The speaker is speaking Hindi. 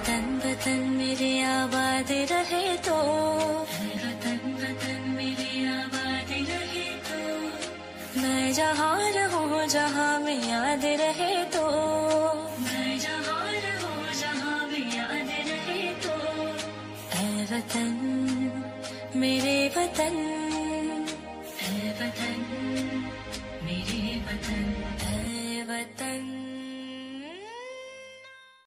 वतन वतन मेरी आबाद रहे तो, वतन वतन मेरी आबाद रहे तो, मैं जहाँ रहूँ जहाँ में याद रहे तो।